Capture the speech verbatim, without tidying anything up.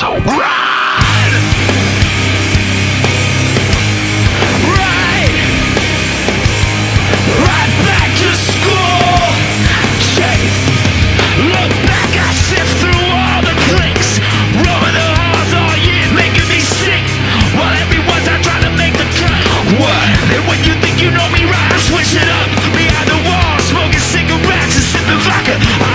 run. Right, right back to school. Chase, look back, I sift through all the clicks, roaming the halls all year, making me sick. While everyone's out trying to make the cut. What? And when you think you know me right, I switch it up. Behind the wall, smoking cigarettes and sipping vodka.